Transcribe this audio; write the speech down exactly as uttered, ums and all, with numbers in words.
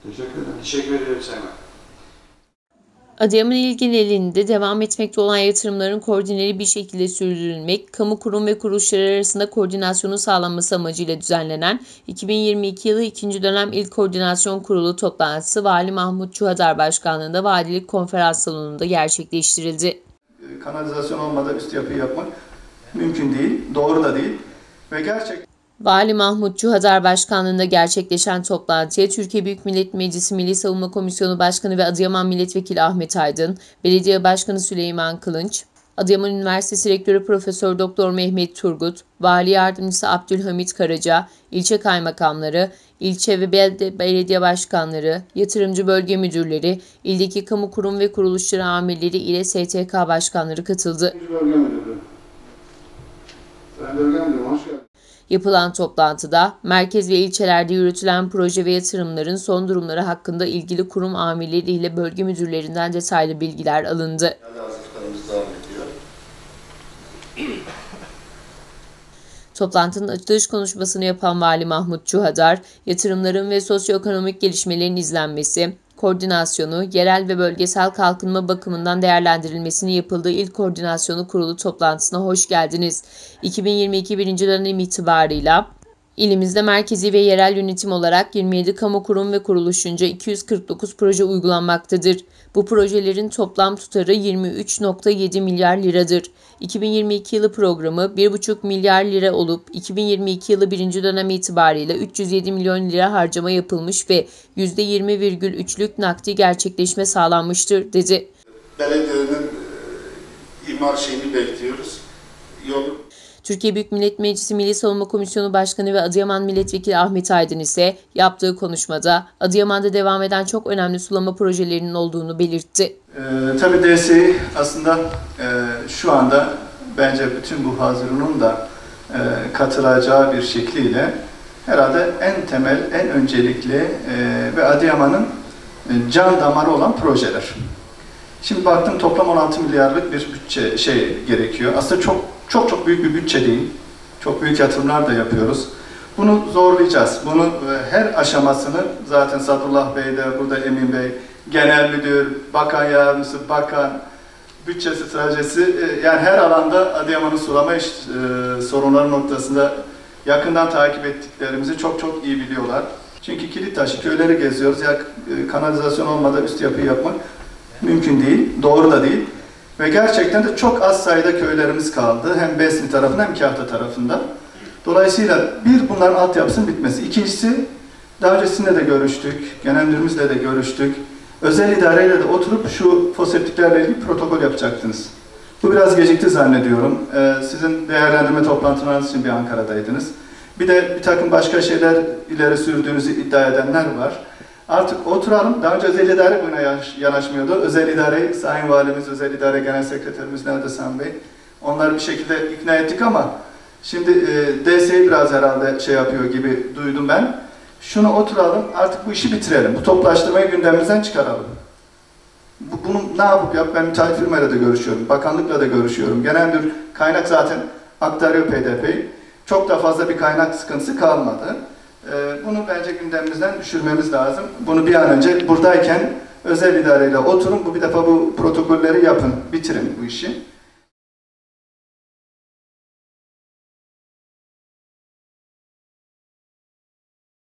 Teşekkür ederim. Teşekkür ederim Sayın Valim. Adıyaman İl genelinde devam etmekte olan yatırımların koordineli bir şekilde sürdürülmek, kamu kurum ve kuruluşlar arasında koordinasyonun sağlanması amacıyla düzenlenen iki bin yirmi iki yılı ikinci dönem İl Koordinasyon Kurulu toplantısı Vali Mahmut Çuhadar Başkanlığında Valilik Konferans Salonu'nda gerçekleştirildi. Kanalizasyon olmadan üst yapı yapmak mümkün değil, doğru da değil ve gerçekten Vali Mahmut Çuhadar Başkanlığında gerçekleşen toplantıya Türkiye Büyük Millet Meclisi Milli Savunma Komisyonu Başkanı ve Adıyaman Milletvekili Ahmet Aydın, Belediye Başkanı Süleyman Kılınç, Adıyaman Üniversitesi Rektörü Profesör Doktor Mehmet Turgut, Vali Yardımcısı Abdülhamit Karaca, ilçe kaymakamları, ilçe ve belde belediye başkanları, yatırımcı bölge müdürleri, ildeki kamu kurum ve kuruluşları amirleri ile S T K başkanları katıldı. Bölge Müdürü. Sayın Bölge Müdürüm, hoş geldiniz. Yapılan toplantıda merkez ve ilçelerde yürütülen proje ve yatırımların son durumları hakkında ilgili kurum amirleri ile bölge müdürlerinden detaylı bilgiler alındı. Toplantının açılış konuşmasını yapan Vali Mahmut Çuhadar, yatırımların ve sosyoekonomik gelişmelerin izlenmesi, koordinasyonu, yerel ve bölgesel kalkınma bakımından değerlendirilmesinin yapıldığı İl Koordinasyonu Kurulu toplantısına hoş geldiniz. iki bin yirmi iki birinci dönem itibarıyla İlimizde merkezi ve yerel yönetim olarak yirmi yedi kamu kurum ve kuruluşunca iki yüz kırk dokuz proje uygulanmaktadır. Bu projelerin toplam tutarı yirmi üç nokta yedi milyar liradır. iki bin yirmi iki yılı programı bir buçuk milyar lira olup iki bin yirmi iki yılı birinci dönem itibariyle üç yüz yedi milyon lira harcama yapılmış ve yüzde yirmi virgül üç'lük nakdi gerçekleşme sağlanmıştır, dedi. Belediyenin e, imar şeyini bekliyoruz. Yolu Türkiye Büyük Millet Meclisi Milli Savunma Komisyonu Başkanı ve Adıyaman Milletvekili Ahmet Aydın ise yaptığı konuşmada Adıyaman'da devam eden çok önemli sulama projelerinin olduğunu belirtti. Ee, tabii D S İ aslında e, şu anda bence bütün bu hazırlığın da e, katılacağı bir şekliyle herhalde en temel, en öncelikli e, ve Adıyaman'ın e, can damarı olan projeler. Şimdi baktım toplam on altı milyarlık bir bütçe şey gerekiyor. Aslında çok çok çok büyük bir bütçe değil. Çok büyük yatırımlar da yapıyoruz. Bunu zorlayacağız. Bunu her aşamasını zaten Sadullah Bey de burada, Emin Bey, Genel Müdür, Bakan Yardımcısı, Bakan, bütçe stratejisi, yani her alanda Adıyaman'ın sulama iş, e, sorunları noktasında yakından takip ettiklerimizi çok çok iyi biliyorlar. Çünkü kilit taşı köyleri geziyoruz. Ya kanalizasyon olmadan üst yapı yapmak mümkün değil, doğru da değil. Ve gerçekten de çok az sayıda köylerimiz kaldı. Hem Besni tarafında hem Kahta tarafında. Dolayısıyla bir, bunların altyapısının bitmesi. İkincisi, daha öncesinde de görüştük, genel müdürümüzle de görüştük. Özel idareyle de oturup şu foseptiklerle ilgili protokol yapacaktınız. Bu biraz gecikti zannediyorum. Ee, sizin değerlendirme toplantılarınız için bir Ankara'daydınız. Bir de bir takım başka şeyler ileri sürdüğünüzü iddia edenler var. Artık oturalım. Daha önce özel idare buna yanaşmıyordu. Özel idareyi, Sayın Valimiz, Özel İdare Genel Sekreterimiz nerede Sayın Bey? Onları bir şekilde ikna ettik ama şimdi e, D S İ biraz herhalde şey yapıyor gibi duydum ben. Şunu oturalım, artık bu işi bitirelim. Bu toplaştırmayı gündemimizden çıkaralım. Bu, bunu ne yapıp yap? Ben müteahhit firmayla da görüşüyorum, bakanlıkla da görüşüyorum. Genel müdür kaynak zaten aktarıyor P D P'yi. Çok da fazla bir kaynak sıkıntısı kalmadı. Bunu bence gündemimizden düşürmemiz lazım. Bunu bir an önce buradayken özel idareyle oturun, bu bir defa bu protokolleri yapın, bitirin bu işi.